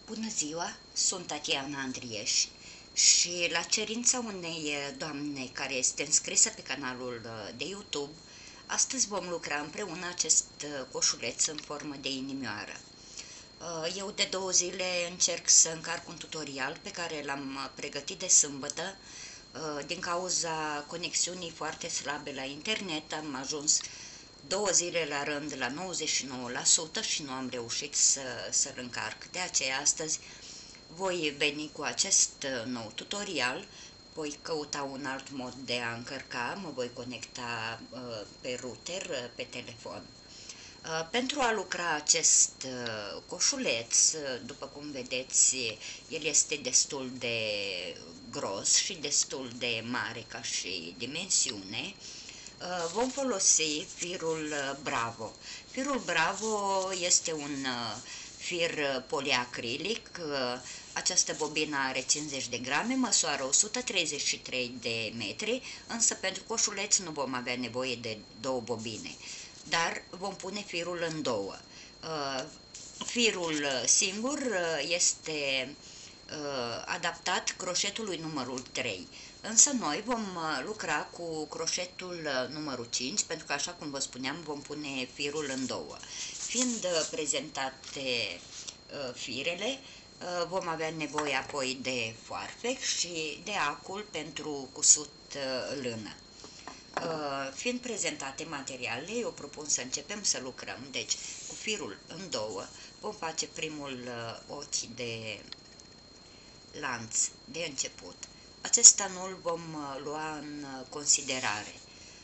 Bună ziua, sunt Tatiana Andrieș și la cerința unei doamne care este înscrisă pe canalul de YouTube, astăzi vom lucra împreună acest coșuleț în formă de inimioară. Eu de 2 zile încerc să încarc un tutorial pe care l-am pregătit de sâmbătă. Din cauza conexiunii foarte slabe la internet am ajuns 2 zile la rând la 99% și nu am reușit să-l încarc. De aceea astăzi voi veni cu acest nou tutorial, voi căuta un alt mod de a încărca, mă voi conecta pe router, pe telefon. Pentru a lucra acest coșuleț, după cum vedeți, el este destul de gros și destul de mare ca și dimensiune. Vom folosi firul Bravo. Firul Bravo este un fir poliacrilic. Această bobină are 50 de grame, măsoară 133 de metri, însă pentru coșuleț nu vom avea nevoie de 2 bobine, dar vom pune firul în 2. Firul singur este adaptat croșetului numărul 3, însă noi vom lucra cu croșetul numărul 5, pentru că, așa cum vă spuneam, vom pune firul în 2. Fiind prezentate firele, vom avea nevoie apoi de foarfec și de acul pentru cusut lână. Fiind prezentate materialele, eu propun să începem să lucrăm. Deci, cu firul în 2 vom face primul ochi de lanț de început. Acesta nu-l vom lua în considerare.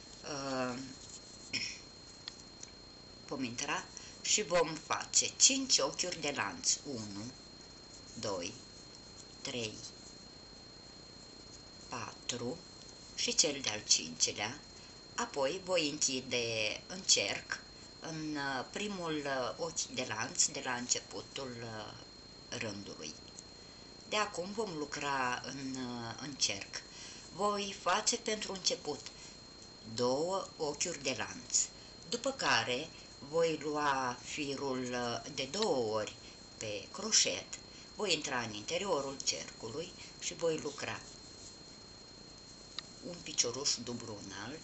Vom intra și vom face 5 ochiuri de lanț. 1, 2, 3, 4 și cel de-al 5-lea. Apoi voi închide în cerc în primul ochi de lanț de la începutul rândului. De acum vom lucra în cerc. Voi face pentru început 2 ochiuri de lanț, după care voi lua firul de 2 ori pe croșet, voi intra în interiorul cercului și voi lucra un picioruș dublu înalt,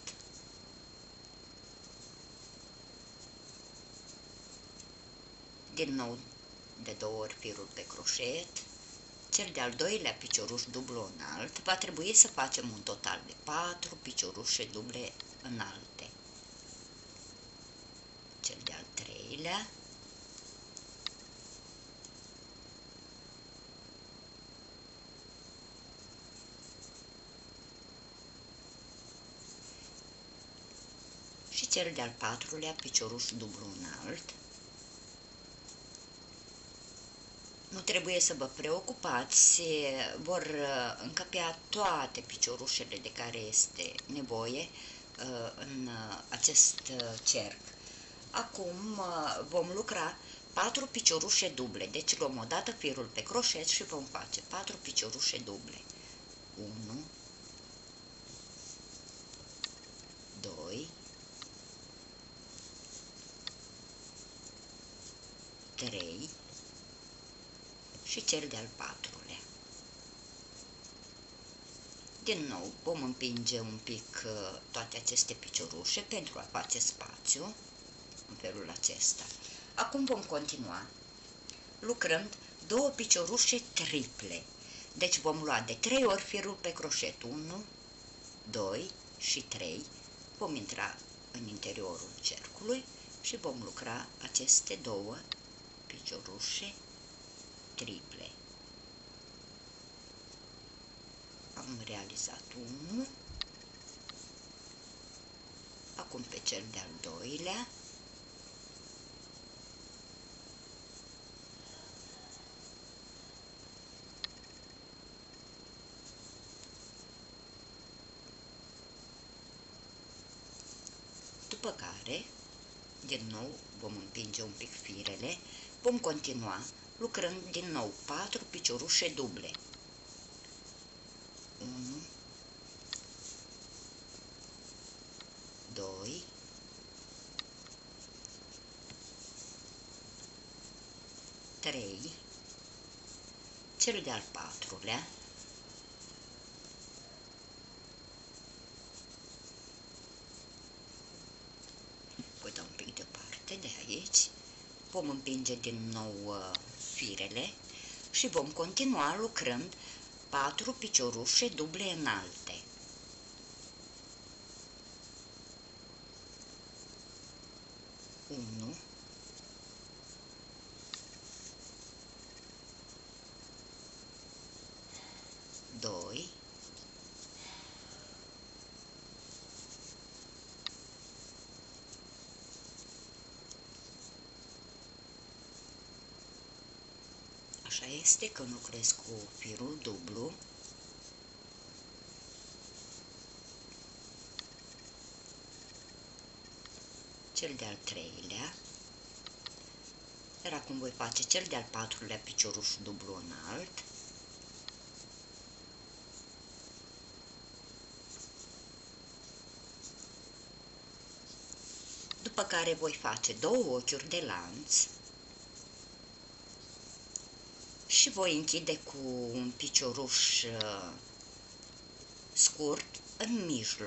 din nou de 2 ori firul pe croșet, cel de-al doilea picioruș dublu înalt. Va trebui să facem un total de 4 piciorușe duble înalte. Cel de-al treilea, și cel de-al patrulea picioruș dublu înalt. Nu trebuie să vă preocupați, vor încăpea toate piciorușele de care este nevoie în acest cerc. Acum vom lucra 4 piciorușe duble, deci luăm odată firul pe croșet și vom face 4 piciorușe duble. 1, 2, 3 și cel de-al 4-lea. Din nou vom împinge un pic toate aceste piciorușe pentru a face spațiu în felul acesta. Acum vom continua lucrând 2 piciorușe triple. Deci vom lua de 3 ori firul pe croșet. 1, 2 și 3. Vom intra în interiorul cercului și vom lucra aceste 2 piciorușe triple. Am realizat 1. Acum pe cel de-al doilea. După care, din nou, vom împinge un pic firele, vom continua lucrând din nou 4 piciorușe duble. 1, 2, 3 cel de-al patrulea, voi da un pic deoparte de aici, vom împinge din nou firele și vom continua lucrând 4 piciorușe duble înalte. 1, 2, 'Așa este când lucrez cu firul dublu. Cel de-al treilea, iar acum voi face cel de-al patrulea picioruș dublu înalt, după care voi face 2 ochiuri de lanț și voi închide cu un picioruș scurt în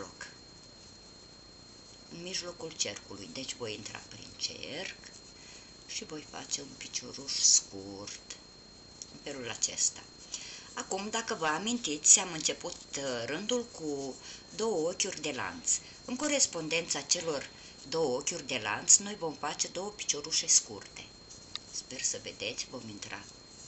mijlocul cercului. Deci voi intra prin cerc și voi face un picioruș scurt în felul acesta. Acum, dacă vă amintiți, am început rândul cu 2 ochiuri de lanț. În corespondența celor 2 ochiuri de lanț, noi vom face 2 piciorușe scurte. Sper să vedeți, vom intra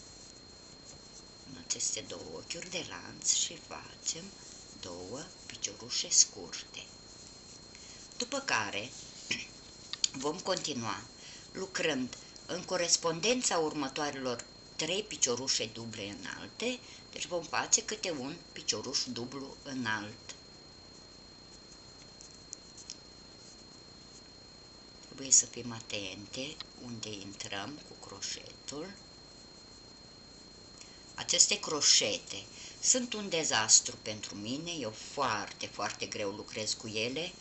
în aceste 2 ochiuri de lanț și facem 2 piciorușe scurte. După care vom continua lucrând în corespondența următoarelor 3 piciorușe duble înalte, deci vom face câte un picioruș dublu înalt. Trebuie să fim atente unde intrăm cu croșetul. Aceste croșete sunt un dezastru pentru mine, eu foarte greu lucrez cu ele,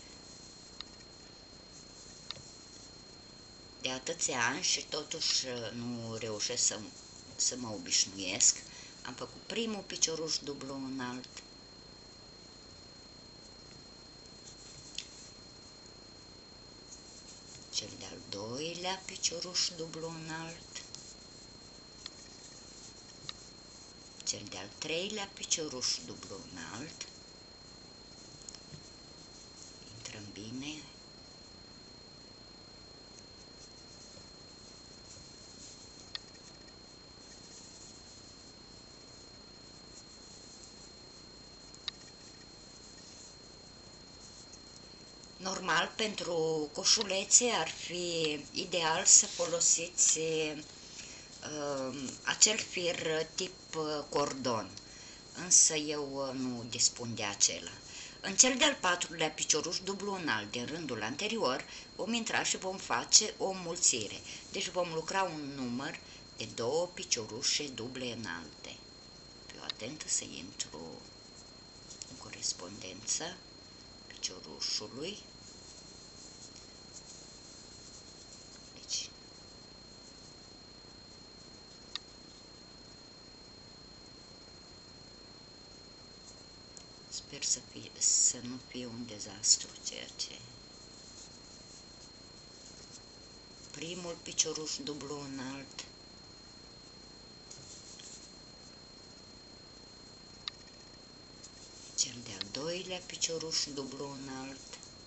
de atâția ani și totuși nu reușesc să mă obișnuiesc. Am făcut primul picioruș dublu înalt, cel de-al doilea picioruș dublu înalt, cel de-al treilea picioruș dublu înalt, intrăm bine, normal, pentru coșulețe ar fi ideal să folosiți acel fir tip cordon, însă eu nu dispun de acela. În cel de-al patrulea picioruș dublu înalt din rândul anterior vom intra și vom face o înmulțire, deci vom lucra un număr de 2 piciorușe duble înalte. Fiu atentă să intru în corespondență piciorușului. Deci, sper să nu fie un dezastru ceea ce... Primul picioruș dublu înalt, cel de-al doilea picioruș dublu înalt,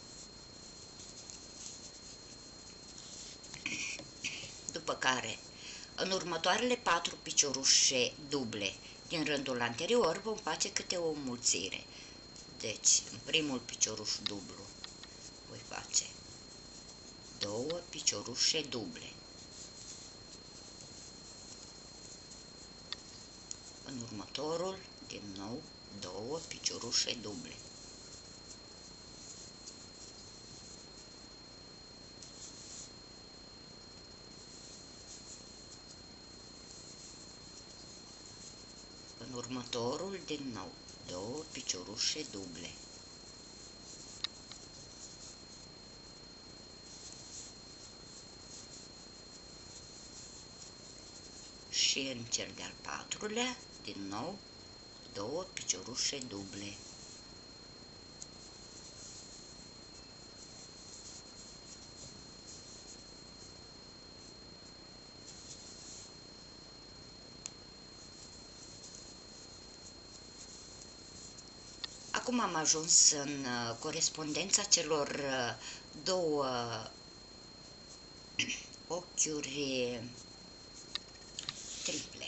după care în următoarele 4 piciorușe duble din rândul anterior vom face câte o înmulțire. Deci, în primul picioruș dublu voi face 2 piciorușe duble. În următorul, din nou, 2 piciorușe duble. În următorul, din nou, 2 piciorușe duble. și în cel de-al patrulea, din nou, 2 piciorușe duble. Acum am ajuns în corespondența celor două ochiuri triple.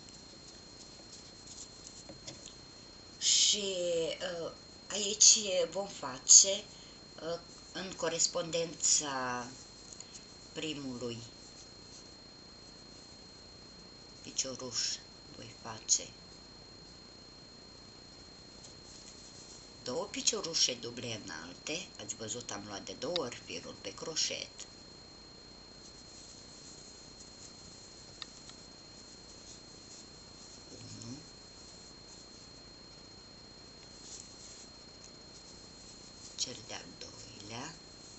Și aici vom face în corespondența primului picioruș, voi face 2 piciorușe duble înalte, ați văzut am luat de 2 ori firul pe croșet, cel de-al doilea,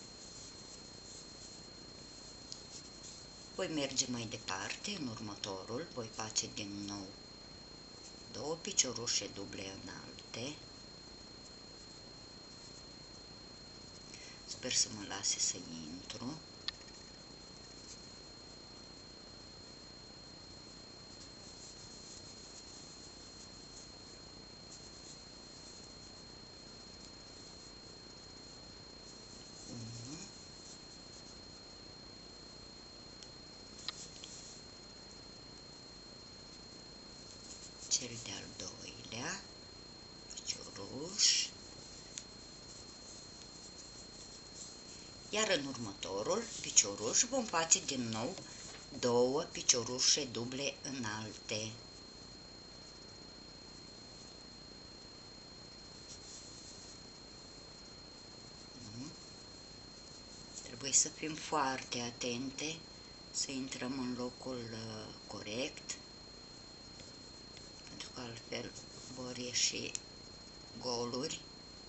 voi merge mai departe, în următorul, voi face din nou 2 piciorușe duble înalte, sper să mă lase să intru, cel de-al doilea picioruș, iar în următorul picioruș vom face din nou 2 piciorușe duble înalte. Trebuie să fim foarte atente, să intrăm în locul corect, pentru că altfel vor ieși goluri.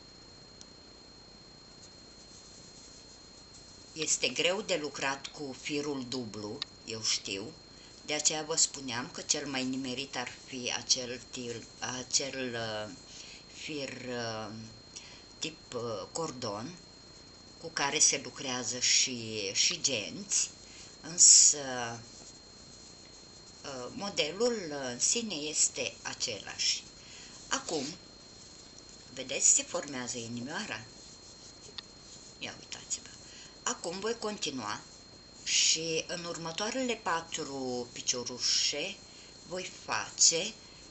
Este greu de lucrat cu firul dublu, eu știu, de aceea vă spuneam că cel mai nimerit ar fi acel fir tip cordon, cu care se lucrează și genți, însă modelul în sine este același. Acum, vedeți, se formează inimioara? Ia uitați-vă. Acum voi continua și în următoarele 4 piciorușe voi face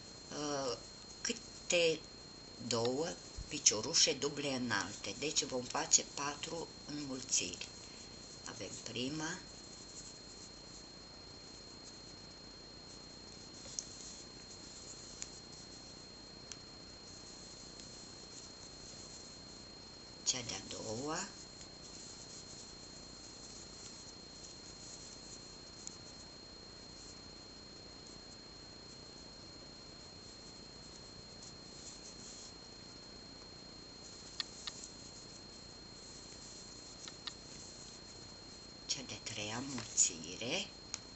câte 2 piciorușe duble înalte. Deci vom face 4 înmulțiri. Avem prima, cea de-a doua, cea de-a treia înmulțire,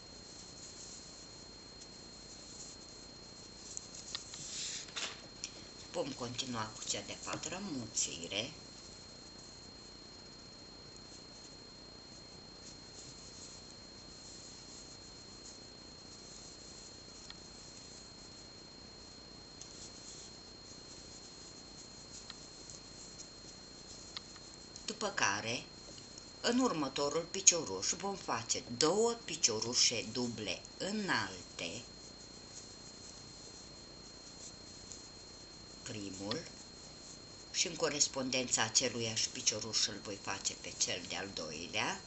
vom continua cu cea de-a patra înmulțire, după care, în următorul picioruș vom face 2 piciorușe duble înalte, primul, și în corespondența aceluiași picioruș îl voi face pe cel de-al doilea,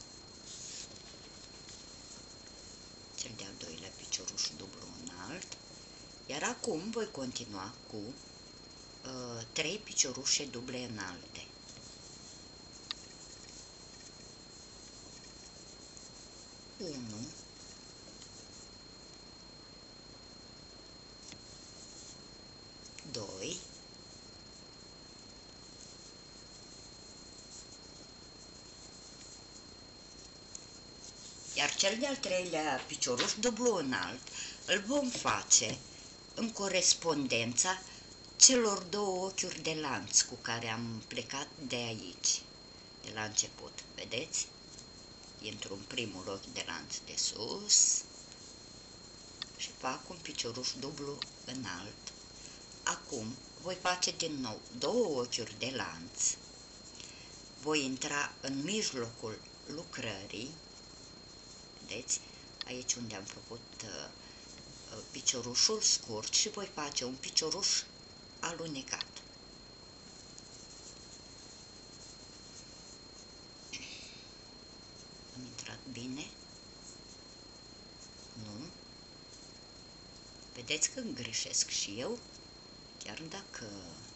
cel de-al doilea picioruș dublu înalt, iar acum voi continua cu 3 piciorușe duble înalte. 1, 2, Iar cel de-al treilea picioruș dublu înalt îl vom face în corespondența celor două ochiuri de lanț cu care am plecat de aici, de la început. Vedeți? Intru în primul ochi de lanț de sus și fac un picioruș dublu înalt. Acum voi face din nou două ochiuri de lanț, voi intra în mijlocul lucrării, vedeți, aici unde am făcut piciorușul scurt și voi face un picioruș alunecat. Am intrat bine? Nu? Vedeți că greșesc și eu? Chiar dacă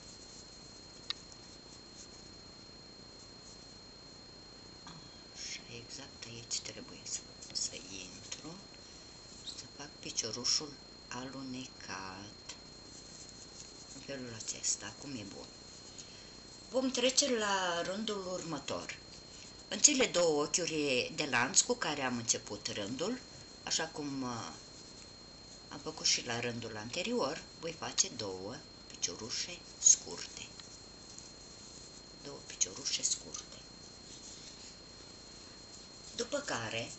așa, exact aici trebuie să intru, să fac piciorușul alunecat. În felul acesta, acum e bun. Vom trece la rândul următor. În cele două ochiuri de lanț cu care am început rândul, așa cum am făcut și la rândul anterior, voi face două piciorușe scurte. Două piciorușe scurte. După care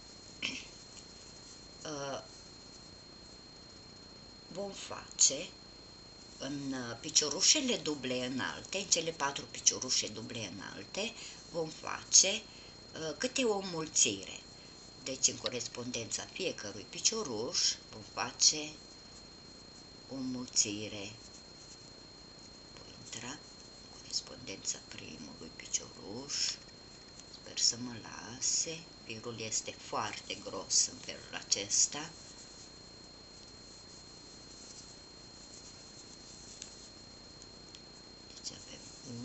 vom face în piciorușele duble înalte, în cele 4 piciorușe duble înalte, vom face câte o mulțire. Deci, în corespondența fiecărui picioruș, vom face o mulțire. Voi intra în corespondența primului picioruș. Sper să mă lase. Firul este foarte gros în felul acesta. Deci avem 1,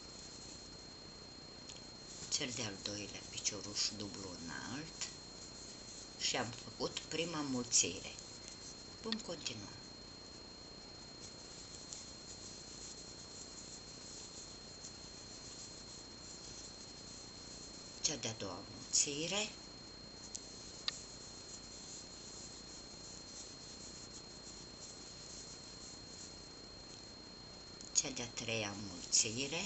cel de-al doilea picioruș dublu înalt și am făcut prima mulțire. Vom continua. Cea de-a doua mulțire, cea de-a treia mulțire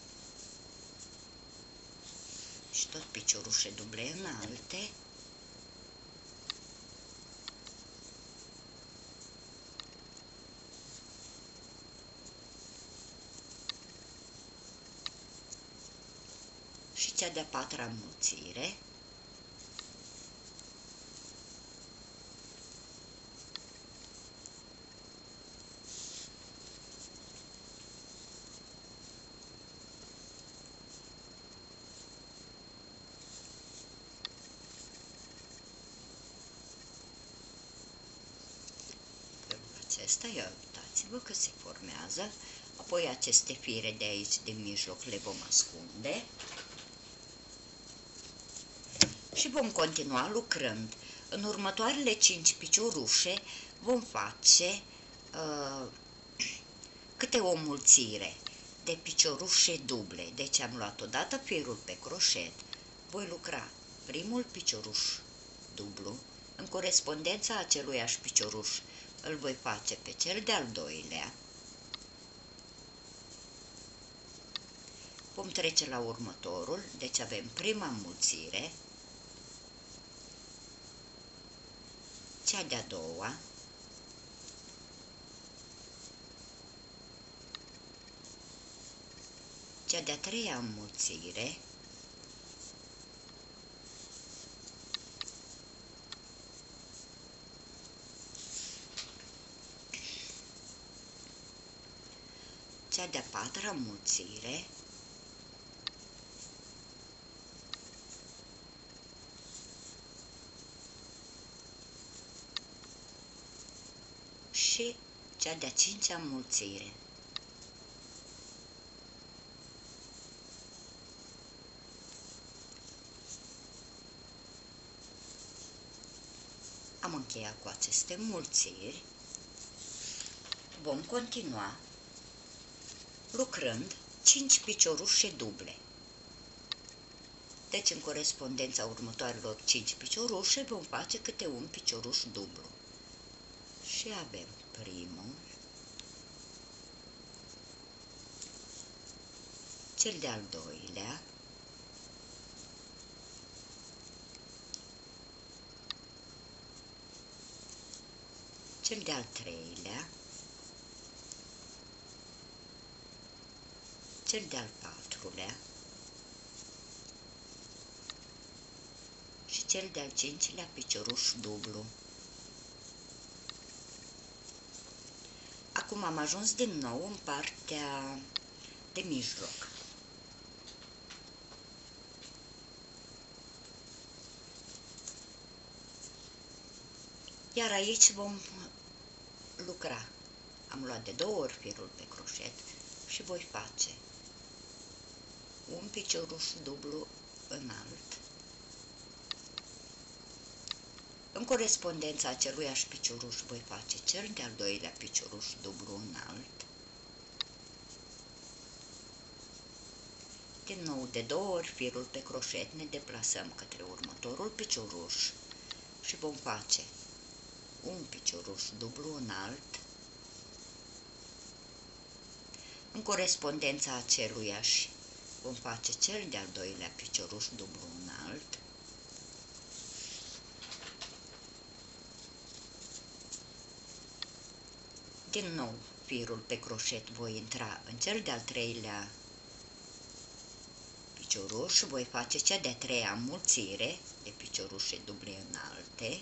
și tot piciorușe duble înalte, și cea de-a patra mulțire, acesta, ia uitați-vă că se formează, apoi aceste fire de aici din mijloc le vom ascunde și vom continua lucrând. În următoarele 5 piciorușe vom face câte o mulțire de piciorușe duble. Deci am luat odată firul pe croșet, voi lucra primul picioruș dublu, în corespondența aceluiași picioruș îl voi face pe cel de-al doilea. Vom trece la următorul, deci avem prima mulțire, cea de-a doua, cea de-a treia mulțire, cea de-a patra mulțire, și cea de-a cincea mulțire. Am încheiat cu aceste mulțiri. Vom continua lucrând 5 piciorușe duble. Deci, în corespondența următoarelor 5 piciorușe vom face câte un picioruș dublu. Și avem primul, cel de-al doilea, cel de-al treilea, cel de-al patrulea și cel de-al cincilea picioruș dublu. Acum am ajuns din nou în partea de mijloc. Iar aici vom lucra. Am luat de 2 ori firul pe croșet și voi face un picioruș dublu înalt. În corespondența aceluiași picioruș voi face cel de-al doilea picioruș dublu înalt. Din nou, de 2 ori firul pe croșet ne deplasăm către următorul picioruș și vom face un picioruș dublu înalt. În corespondența aceluiași vom face cel de-al doilea picioruș dublu înalt. Din nou, firul pe croșet voi intra în cel de-al treilea picioruș și voi face cea de-a treia înmulțire de piciorușe duble înalte.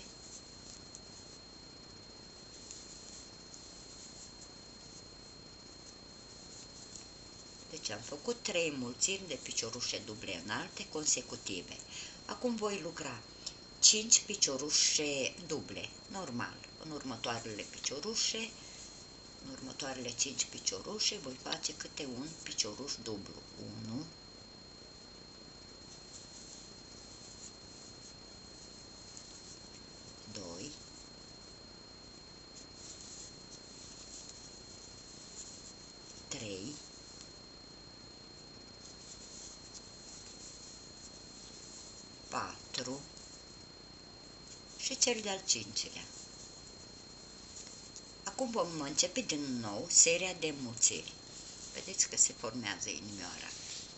Deci am făcut 3 înmulțiri de piciorușe duble înalte consecutive. Acum voi lucra 5 piciorușe duble, normal. În următoarele piciorușe, în următoarele 5 piciorușe voi face câte un picioruș dublu. 1, 2, 3, 4 și cel de-al cincilea. Acum vom începe din nou seria de înmulțiri. Vedeți că se formează inimioara.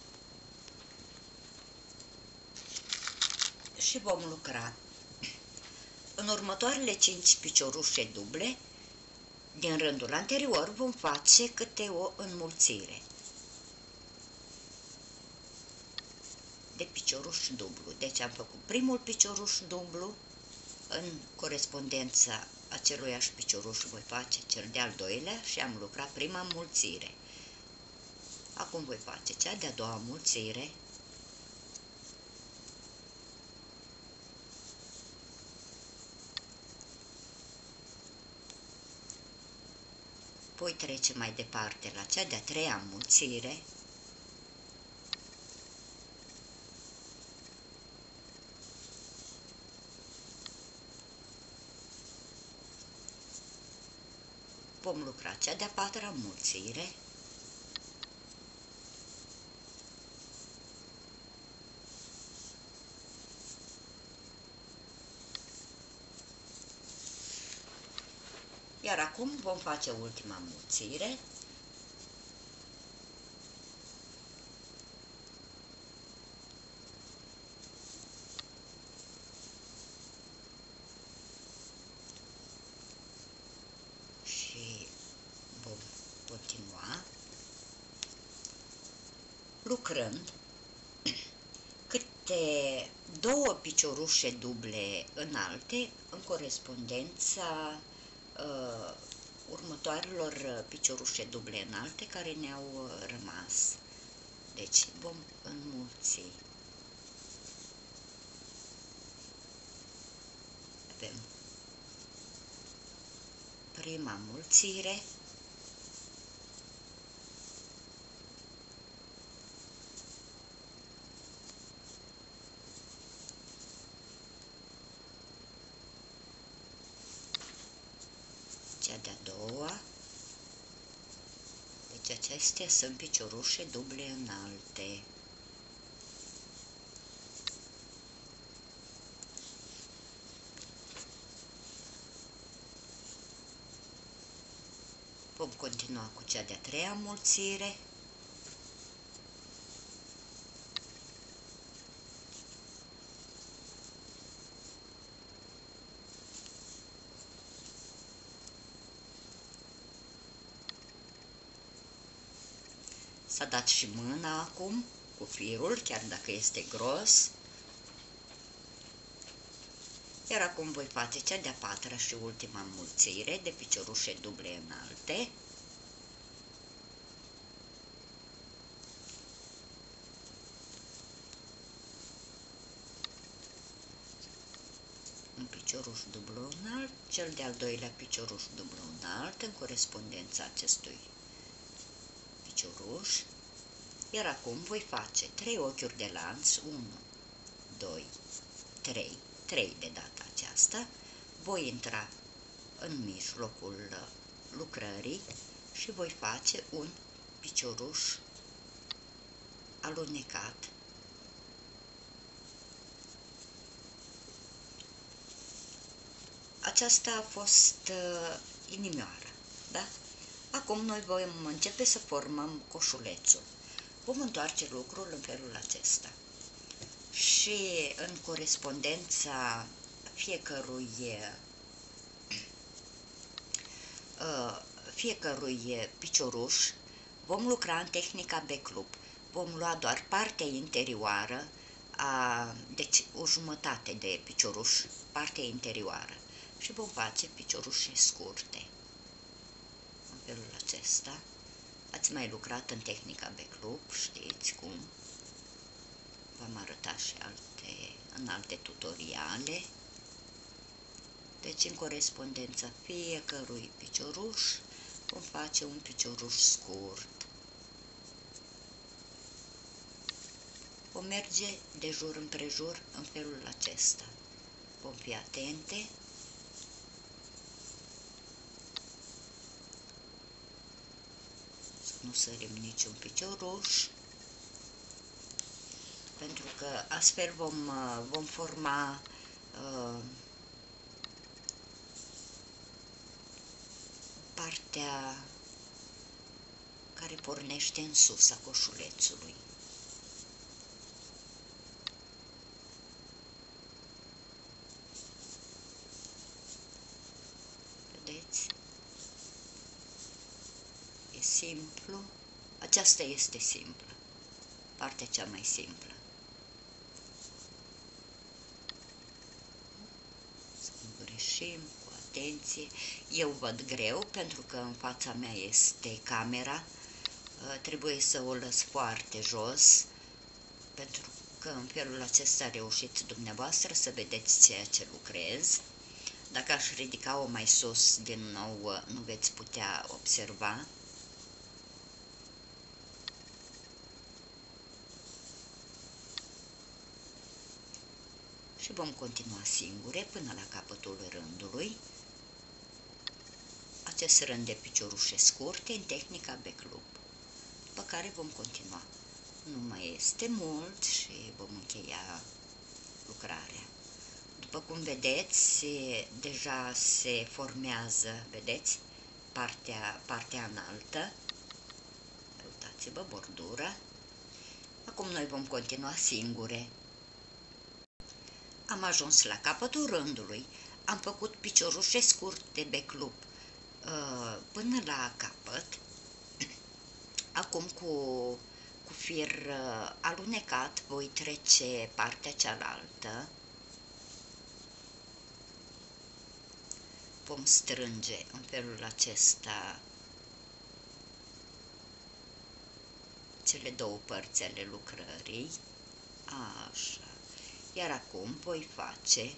Și vom lucra în următoarele 5 piciorușe duble. Din rândul anterior vom face câte o înmulțire de picioruș dublu. Deci am făcut primul picioruș dublu, în corespondența aceluiași picioruș voi face cel de-al doilea și am lucrat prima înmulțire. Acum voi face cea de-a doua înmulțire, voi trece mai departe la cea de-a treia înmulțire, vom lucra cea de-a patra înmulțire, iar acum vom face ultima înmulțire, și vom continua lucrând câte 2 piciorușe duble înalte în corespondența următoarelor piciorușe duble înalte care ne-au rămas. Deci vom înmulți. Avem prima înmulțire, cea de-a doua, deci acestea sunt piciorușe duble înalte. Vom continua cu cea de-a treia mulțire. S-a dat și mâna acum cu firul, chiar dacă este gros. Iar acum voi face cea de-a patra și ultima mulțire de piciorușe duble înalte. Un picioruș dublu înalt, cel de-al doilea picioruș dublu înalt în corespondența acestui picioruș. Iar acum voi face 3 ochiuri de lanț, 1, 2, 3, 3 de data aceasta. Voi intra în mijlocul lucrării și voi face un picioruș alunecat. Aceasta a fost inimioara, da? Acum noi vom începe să formăm coșulețul. Vom întoarce lucrul în felul acesta. Și în corespondența fiecărui picioruș vom lucra în tehnica backloop. Vom lua doar partea interioară, deci o jumătate de picioruș, partea interioară, și vom face piciorușe scurte. În felul acesta. Ați mai lucrat în tehnica backloop, știți cum. V-am arătat și în alte tutoriale. Deci, în corespondența fiecărui picioruș, vom face un picioruș scurt. Vom merge de jur împrejur în felul acesta. Vom fi atente. Să nu sărim niciun picioruș, pentru că astfel vom forma partea care pornește în sus a coșulețului. Vedeți? E simplu. Aceasta este simplă. Partea cea mai simplă. Să nu greșim, cu atenție. Eu văd greu pentru că în fața mea este camera. Trebuie să o lăs foarte jos, pentru că în felul acesta reușiți dumneavoastră să vedeți ceea ce lucrez. Dacă aș ridica-o mai sus, din nou, nu veți putea observa. Și vom continua singure până la capătul rândului. Acest rând de piciorușe scurte în tehnica backloop, după care vom continua. Nu mai este mult și vom încheia lucrarea. După cum vedeți, deja se formează, vedeți, partea înaltă. Uitați-vă, bordura. Acum noi vom continua singure. Am ajuns la capătul rândului, am făcut piciorușe scurte backloop până la capăt. Acum cu fir alunecat voi trece partea cealaltă. Vom strânge în felul acesta cele două părți ale lucrării. Așa. Iar acum voi face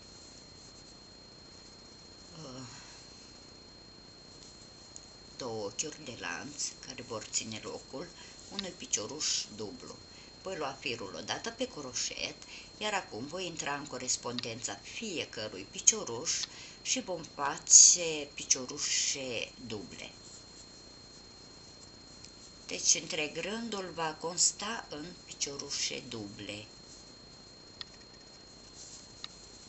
două ochiuri de lanț care vor ține locul unui picioruș dublu. Voi lua firul odată pe croșet, iar acum voi intra în corespondența fiecărui picioruș și vom face piciorușe duble. Deci întreg rândul va consta în piciorușe duble.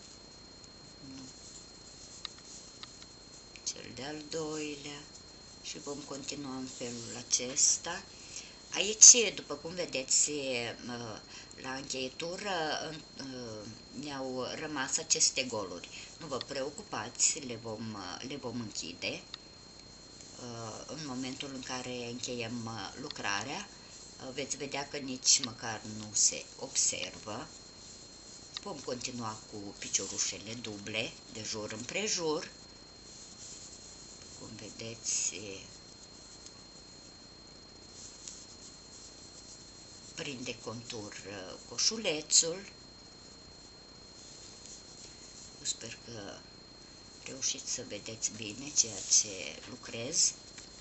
Cel de-al doilea și vom continua în felul acesta. Aici, după cum vedeți, la încheietură ne-au rămas aceste goluri. Nu vă preocupați, le vom închide în momentul în care încheiem lucrarea. Veți vedea că nici măcar nu se observă. Vom continua cu piciorușele duble, de jur împrejur. Cum vedeți, prinde contur coșulețul. Eu sper că reușiți să vedeți bine ceea ce lucrez.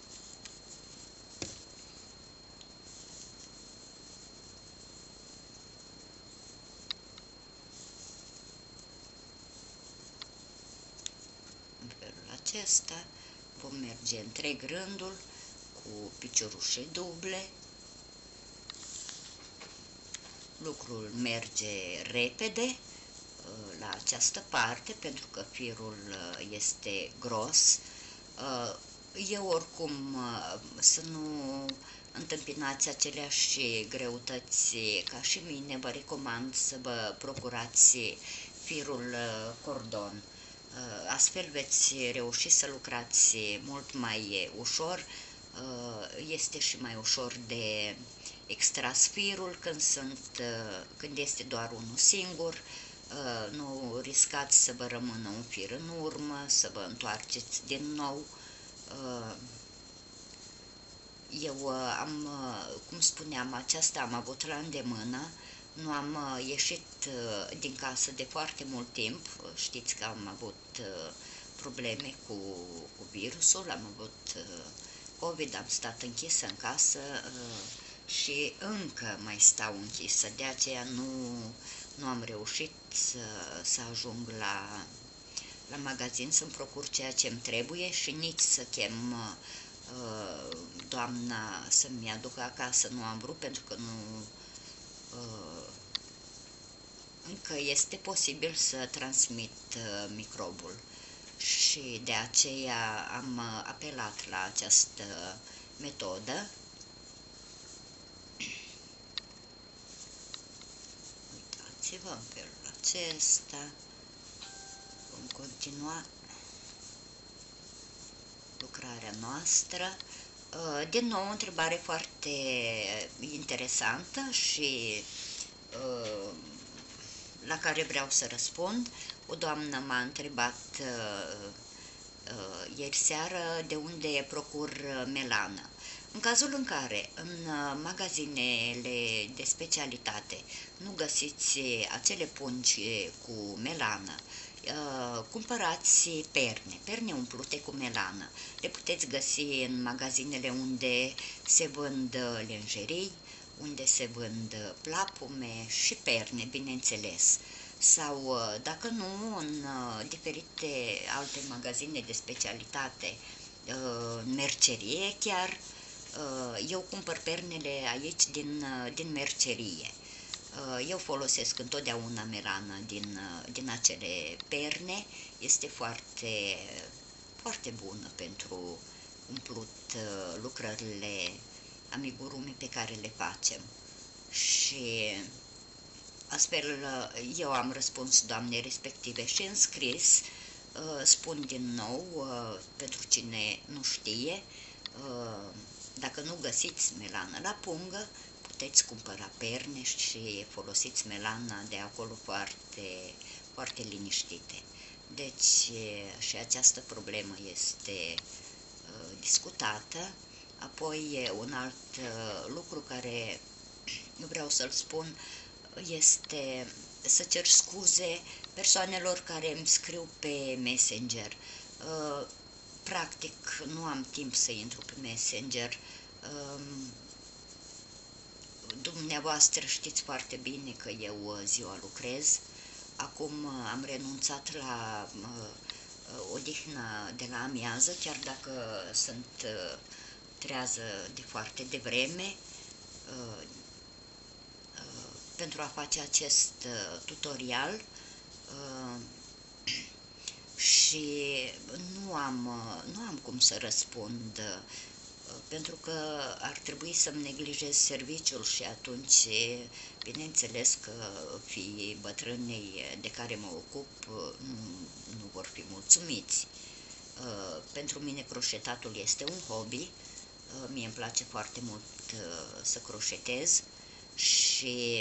În felul acesta vom merge întreg rândul cu piciorușe duble. Lucrul merge repede la această parte pentru că firul este gros. Eu oricum, să nu întâmpinați aceleași greutăți ca și mine, vă recomand să vă procurați firul cordon. Astfel veți reuși să lucrați mult mai ușor. Este și mai ușor de extras firul când este doar unul singur. Nu riscați să vă rămână un fir în urmă, să vă întoarceți din nou. Eu am, cum spuneam, aceasta am avut la îndemână. Nu am ieșit din casă de foarte mult timp. Știți că am avut probleme cu virusul, am avut COVID, am stat închisă în casă și încă mai stau închisă. De aceea nu am reușit să ajung la magazin să-mi procur ceea ce îmi trebuie și nici să chem doamna să-mi aducă acasă. Nu am vrut pentru că încă este posibil să transmit microbul și de aceea am apelat la această metodă. Uitați-vă în felul acesta. Vom continua lucrarea noastră. Din nou, o întrebare foarte interesantă și la care vreau să răspund. O doamnă m-a întrebat ieri seară de unde procur melană. În cazul în care în magazinele de specialitate nu găsiți acele pungi cu melană, cumpărați perne umplute cu melană. Le puteți găsi în magazinele unde se vând lenjerii, unde se vând plapume și perne, bineînțeles. Sau, dacă nu, în diferite alte magazine de specialitate, în mercerie chiar. Eu cumpăr pernele aici din mercerie. Eu folosesc întotdeauna melană din acele perne. Este foarte, foarte bună pentru umplut lucrările amigurumi pe care le facem. Și astfel eu am răspuns doamnei respective și în scris. Spun din nou, pentru cine nu știe, dacă nu găsiți melană la pungă, puteți cumpăra perne și folosiți melana de acolo foarte, foarte liniștite. Deci și această problemă este discutată. Apoi un alt lucru care vreau să-l spun este să cer scuze persoanelor care îmi scriu pe Messenger. Practic nu am timp să intru pe Messenger. Dumneavoastră știți foarte bine că eu ziua lucrez. Acum am renunțat la odihna de la amiază, chiar dacă sunt trează de foarte devreme, pentru a face acest tutorial. și nu am cum să răspund, pentru că ar trebui să-mi neglijez serviciul și atunci, bineînțeles că fiii bătrânei de care mă ocup nu vor fi mulțumiți. Pentru mine croșetatul este un hobby, mie îmi place foarte mult să croșetez și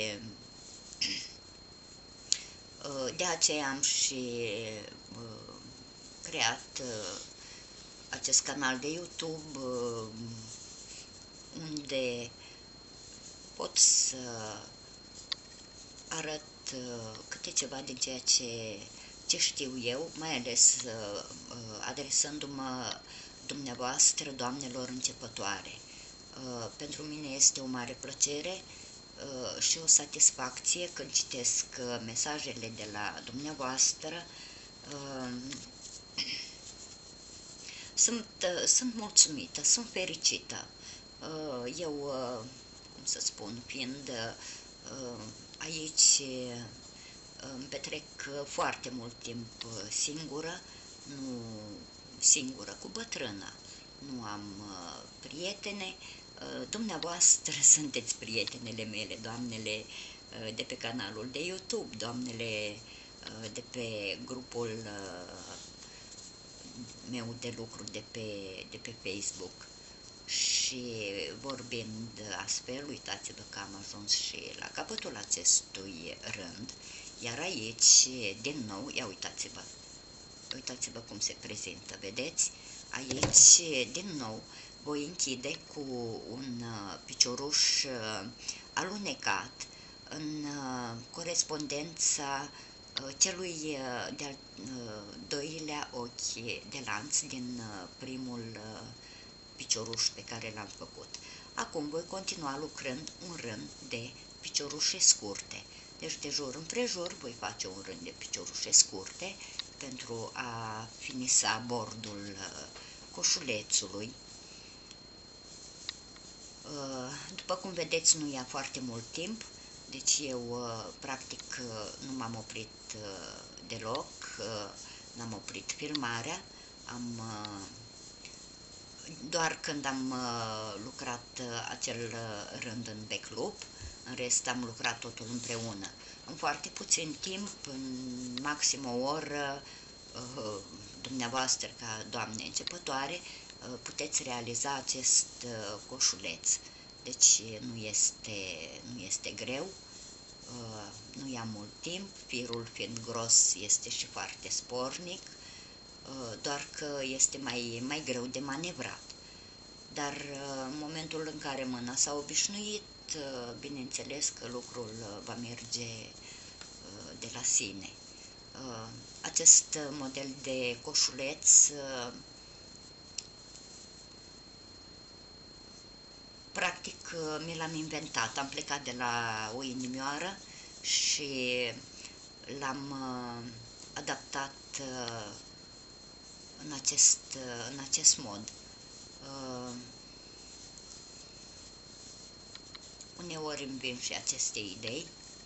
de aceea am și creat acest canal de YouTube unde pot să arăt câte ceva din ceea ce știu eu, mai ales adresându-mă dumneavoastră, doamnelor începătoare. Pentru mine este o mare plăcere și o satisfacție când citesc mesajele de la dumneavoastră. Sunt mulțumită, sunt fericită. Eu, cum să spun, fiind aici, îmi petrec foarte mult timp singură, nu singură, cu bătrână. Nu am prietene. Dumneavoastră sunteți prietenele mele, doamnele de pe canalul de YouTube, doamnele de pe grupul meu de lucru de pe Facebook. Și vorbind astfel, uitați-vă că am ajuns și la capătul acestui rând, iar aici, din nou, ia uitați-vă cum se prezintă, vedeți? Aici, din nou, voi închide cu un picioruș alunecat în corespondența celui de-al doilea ochi de lanț din primul picioruș pe care l-am făcut. Acum voi continua lucrând un rând de piciorușe scurte. Deci de jur împrejur voi face un rând de piciorușe scurte pentru a finisa bordul coșulețului. După cum vedeți, nu ia foarte mult timp, deci eu practic nu m-am oprit deloc, n-am oprit filmarea, doar când am lucrat acel rând în backloop, în rest am lucrat totul împreună. În foarte puțin timp, în maxim o oră, dumneavoastră ca doamne începătoare, puteți realiza acest coșuleț. Deci nu este greu, nu ia mult timp, firul fiind gros este și foarte spornic, doar că este mai greu de manevrat. Dar în momentul în care mâna s-a obișnuit, bineînțeles că lucrul va merge de la sine. Acest model de coșuleț practic mi l-am inventat, am plecat de la o inimioară și l-am adaptat în acest mod. Uneori îmi vin și aceste idei.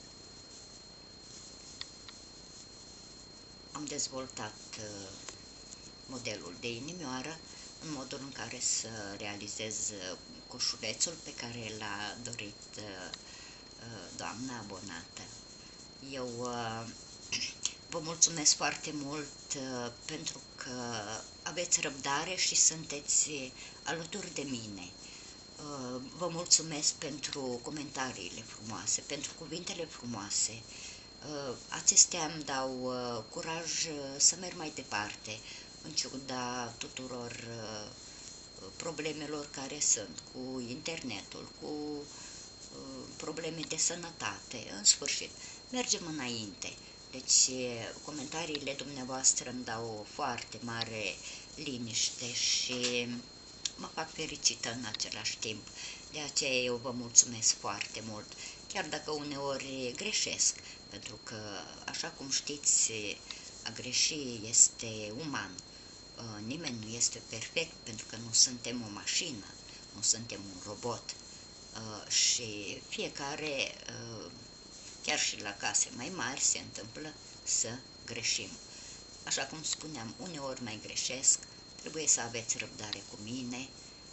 Am dezvoltat modelul de inimioară în modul în care să realizez coșulețul pe care l-a dorit doamna abonată. Eu vă mulțumesc foarte mult pentru că aveți răbdare și sunteți alături de mine. Vă mulțumesc pentru comentariile frumoase, pentru cuvintele frumoase. Acestea îmi dau curaj să merg mai departe, în ciuda tuturor problemelor care sunt cu internetul, cu probleme de sănătate. În sfârșit, mergem înainte. Deci, comentariile dumneavoastră îmi dau o foarte mare liniște și mă fac fericită în același timp. De aceea eu vă mulțumesc foarte mult, chiar dacă uneori greșesc, pentru că, așa cum știți, a greși este uman. Nimeni nu este perfect, pentru că nu suntem o mașină, nu suntem un robot. Și fiecare, chiar și la case mai mari, se întâmplă să greșim. Așa cum spuneam, uneori mai greșesc, trebuie să aveți răbdare cu mine.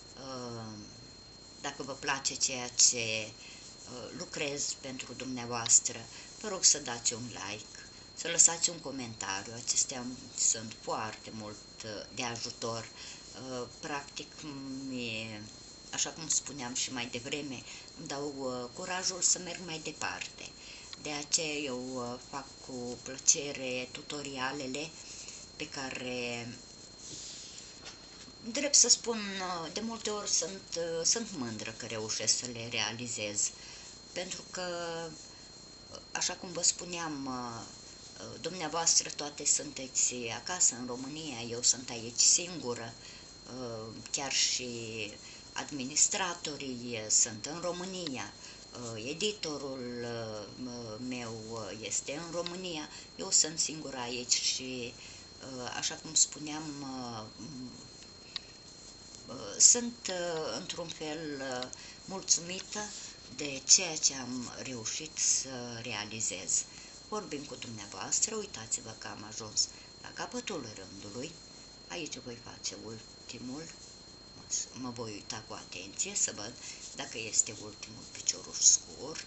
Dacă vă place ceea ce lucrez pentru dumneavoastră, vă rog să dați un like, să lăsați un comentariu, acestea sunt foarte mult de ajutor. Practic, așa cum spuneam și mai devreme, îmi dau curajul să merg mai departe. De aceea eu fac cu plăcere tutorialele pe care, drept să spun, de multe ori sunt mândră că reușesc să le realizez, pentru că, așa cum vă spuneam, dumneavoastră toate sunteți acasă în România, eu sunt aici singură, chiar și administratorii sunt în România, editorul meu este în România, eu sunt singură aici și, așa cum spuneam, sunt într-un fel mulțumită de ceea ce am reușit să realizez. Vorbim cu dumneavoastră, uitați-vă că am ajuns la capătul rândului, aici voi face ultimul, mă voi uita cu atenție să văd dacă este ultimul picioruș scurt,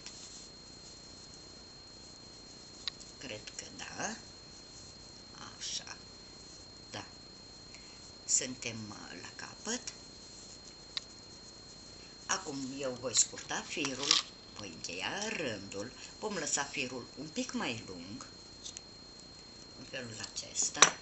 cred că da, așa, da, suntem la capăt. Acum eu voi scurta firul, voi încheia rândul, vom lăsa firul un pic mai lung, în felul acesta.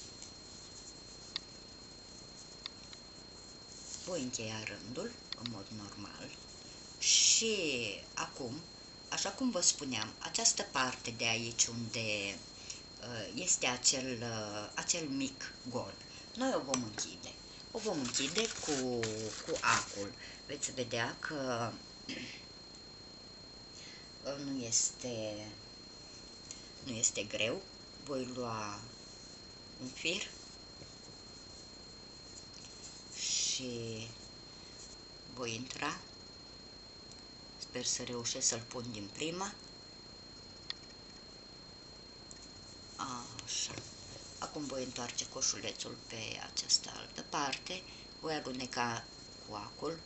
Voi încheia rândul în mod normal și acum, așa cum vă spuneam, această parte de aici unde este acel mic gol, noi o vom închide. O vom închide cu acul. Veți vedea că nu este greu. Voi lua un fir și voi intra. Sper să reușesc să-l pun din prima. Așa. Acum voi întoarce coșulețul pe această altă parte. Voi aluneca cu acul.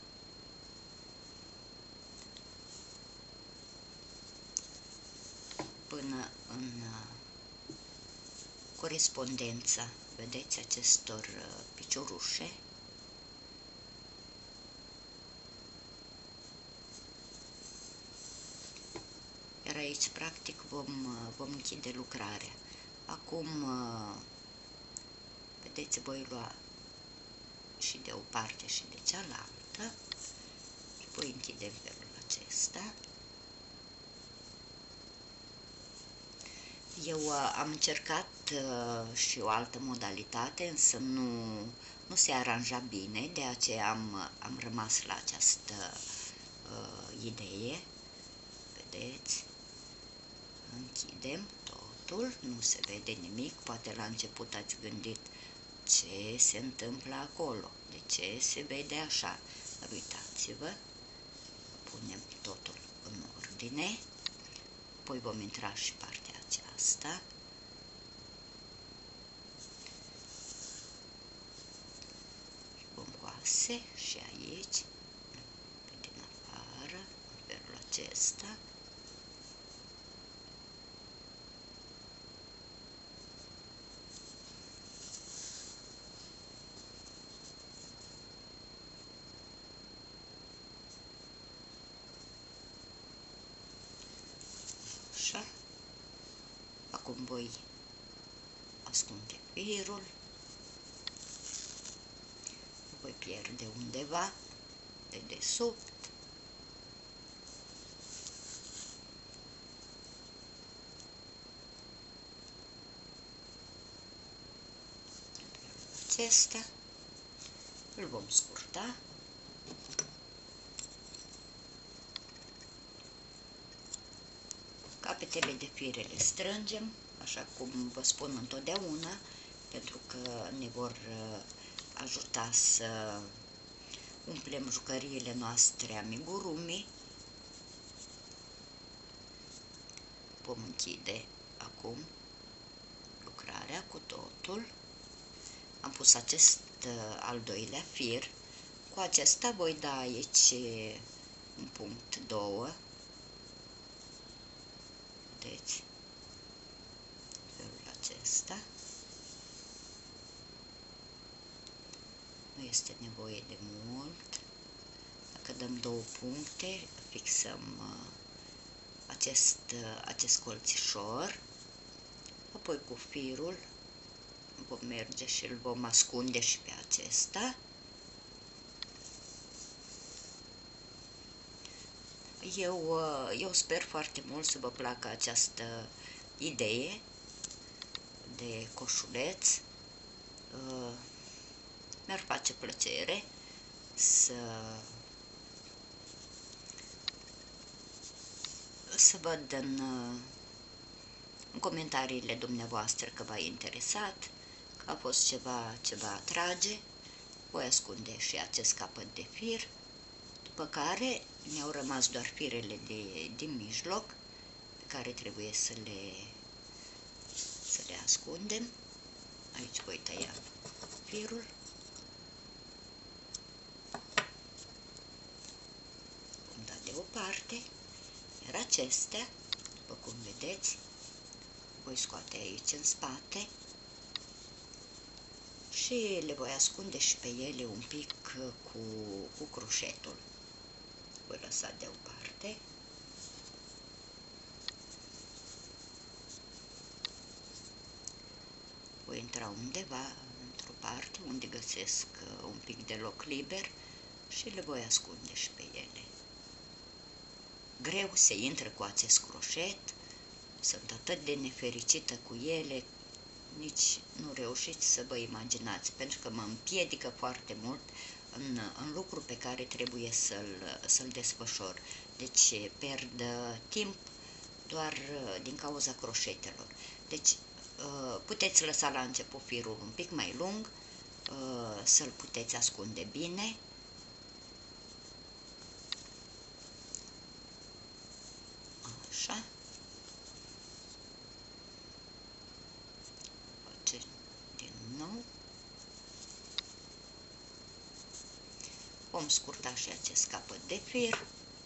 Până în corespondența, vedeți, acestor piciorușe. Iar aici, practic, vom închide lucrarea. Acum, vedeți, voi lua și de o parte și de cealaltă și voi închide în felul acesta. Eu am încercat și o altă modalitate, însă nu se aranja bine, de aceea am rămas la această idee. Vedeți? Închidem totul, nu se vede nimic, poate la început ați gândit ce se întâmplă acolo, de ce se vede așa, dar uitați-vă, punem totul în ordine, apoi vom intra și partea aceasta. Și vom coase și aici, pe din afară, în felul acesta. Așa. Acum voi ascunde firul, voi pierde undeva de desubt. Acesta îl vom scurta. Capetele de fire le strângem, așa cum vă spun întotdeauna, pentru că ne vor ajuta să umplem jucăriile noastre amigurumi. Vom închide acum lucrarea. lucrarea cu totul. Am pus acest al doilea fir. Cu acesta voi da aici un punct 2. Vedeți? Felul acesta. Nu este nevoie de mult. Dacă dăm 2 puncte, fixăm acest colțișor. Apoi cu firul vom merge și îl vom ascunde și pe acesta. Eu sper foarte mult să vă placă această idee de coșuleț. Mi-ar face plăcere să văd în comentariile dumneavoastră că v-a interesat, că a fost ceva ce vă atrage. Voi ascunde și acest capăt de fir, după care ne-au rămas doar firele din mijloc, pe care trebuie să le ascundem. Aici voi tăia firul. Vom da deoparte, iar acestea, după cum vedeți, voi scoate aici în spate și le voi ascunde și pe ele un pic cu croșetul. Voi lăsa deoparte. Voi intra undeva, într-o parte, unde găsesc un pic de loc liber și le voi ascunde și pe ele. Greu se intră cu acest croșet, sunt atât de nefericită cu ele, nici nu reușiți să vă imaginați, pentru că mă împiedică foarte mult în lucru pe care trebuie să-l desfășor. Deci pierd timp doar din cauza croșetelor. Deci puteți lăsa la început firul un pic mai lung, să-l puteți ascunde bine. Așa. Facem din nou. Vom scurta și acest capăt de fir.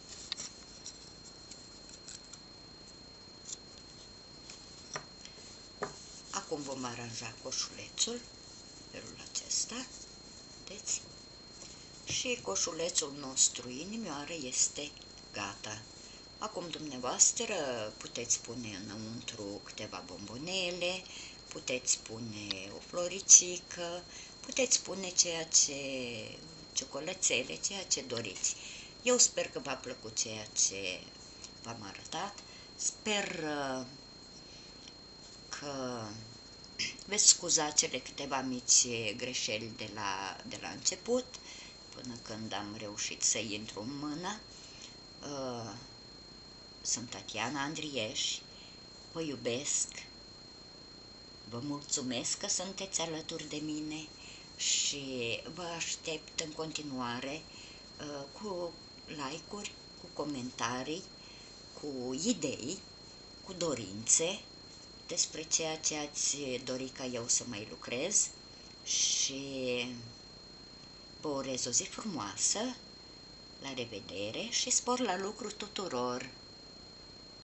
Acum vom aranja coșulețul, felul acesta, vedeți? Și coșulețul nostru inimioară este gata. Acum dumneavoastră puteți pune înăuntru câteva bombonele, puteți pune o floricică, puteți pune ciocolățele, ceea ce doriți. Eu sper că v-a plăcut ceea ce v-am arătat. Sper că veți scuza cele câteva mici greșeli de la început, până când am reușit să intru în mână. Sunt Tatiana Andrieș, vă iubesc, vă mulțumesc că sunteți alături de mine și vă aștept în continuare cu like-uri, cu comentarii, cu idei, cu dorințe despre ceea ce ați dori ca eu să mai lucrez și vă urez o zi frumoasă, la revedere și spor la lucru tuturor!